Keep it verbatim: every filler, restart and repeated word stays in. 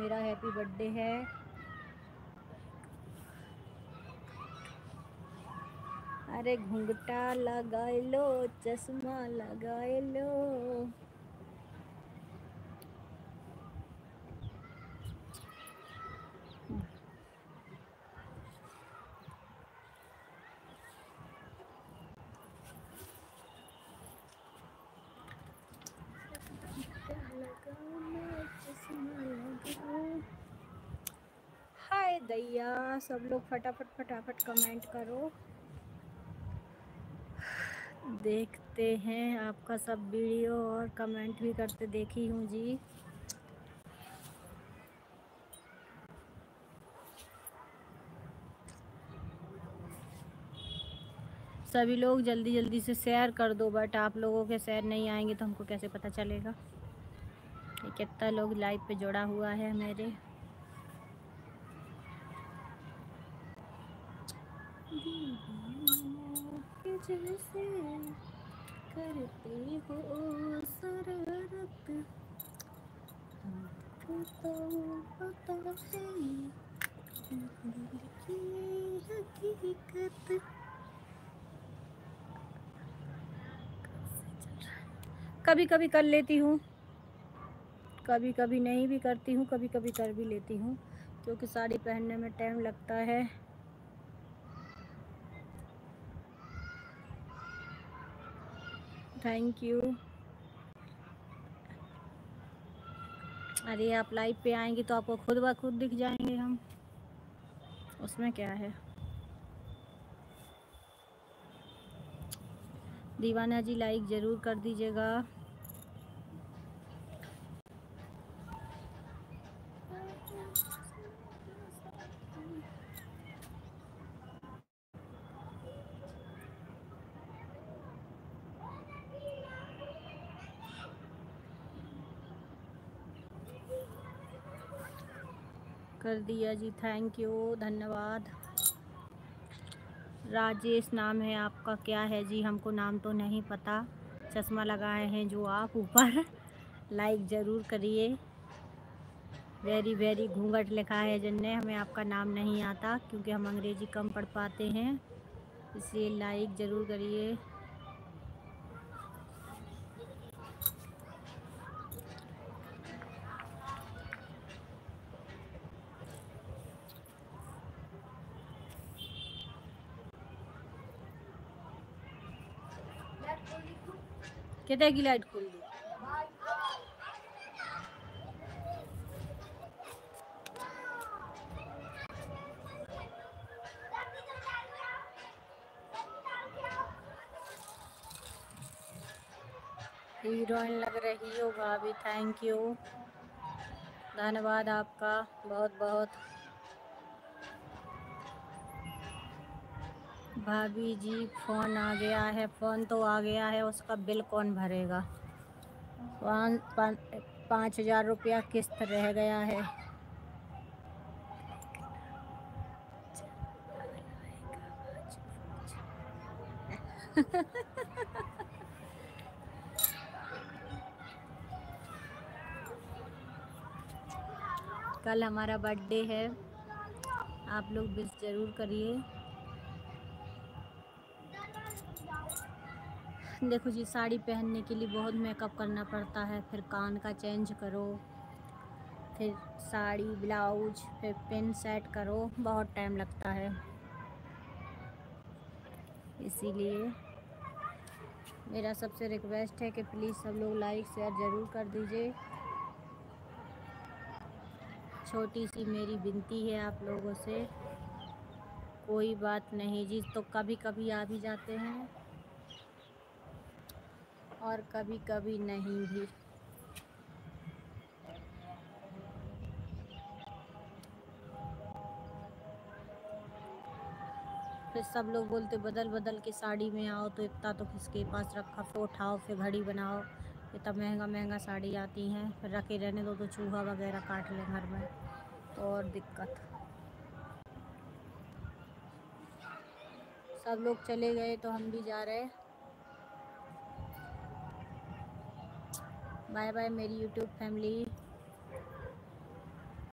मेरा happy birthday है। अरे घुंघटा लगाए लो, चश्मा लगाए लो। हाय दैया, सब लोग फटाफट फटाफट कमेंट करो। देखते हैं आपका सब वीडियो और कमेंट भी करते देखी हूँ जी। सभी लोग जल्दी जल्दी से शेयर कर दो, बट आप लोगों के शेयर नहीं आएंगे तो हमको कैसे पता चलेगा कि कितना लोग लाइव पे जुड़ा हुआ है मेरे। जैसे करते हो शरारत, हमको तो पता है दिल की हकीकत। कभी कभी कर लेती हूँ, कभी कभी नहीं भी करती हूँ, कभी कभी कर भी लेती हूँ, क्योंकि साड़ी पहनने में टाइम लगता है। Thank you. अरे आप लाइव पे आएंगे तो आपको खुद ब खुद दिख जाएंगे हम, उसमें क्या है। दीवाना जी लाइक ज़रूर कर दीजिएगा। कर दिया जी, थैंक यू, धन्यवाद। राजेश नाम है आपका, क्या है जी? हमको नाम तो नहीं पता। चश्मा लगाए हैं जो आप ऊपर। लाइक ज़रूर करिए। वेरी वेरी घूंघट लिखा है जिनने, हमें आपका नाम नहीं आता क्योंकि हम अंग्रेजी कम पढ़ पाते हैं, इसलिए लाइक ज़रूर करिए। कितने की लाइट खोल दी? हीरोइन लग रही हो भाभी, थैंक यू, धन्यवाद आपका बहुत बहुत। भाभी जी फ़ोन आ गया है, फ़ोन तो आ गया है, उसका बिल कौन भरेगा? पाँच हज़ार रुपया किस्त रह गया है। कल हमारा बर्थडे है, आप लोग विश ज़रूर करिए। देखो जी, साड़ी पहनने के लिए बहुत मेकअप करना पड़ता है, फिर कान का चेंज करो, फिर साड़ी ब्लाउज, फिर पिन सेट करो, बहुत टाइम लगता है। इसीलिए मेरा सबसे रिक्वेस्ट है कि प्लीज़ सब लोग लाइक शेयर ज़रूर कर दीजिए। छोटी सी मेरी विनती है आप लोगों से। कोई बात नहीं जी, तो कभी कभी आ भी जाते हैं और कभी कभी नहीं भी। फिर सब लोग बोलते बदल बदल के साड़ी में आओ, तो इतना तो किसके पास रखा, फिर उठाओ, फिर घड़ी बनाओ, इतना महंगा महंगा साड़ी आती हैं, फिर रखे रहने दो तो चूहा वगैरह काट लें घर में, तो और दिक्कत। सब लोग चले गए तो हम भी जा रहे। बाय बाय मेरी यूट्यूब फैमिली।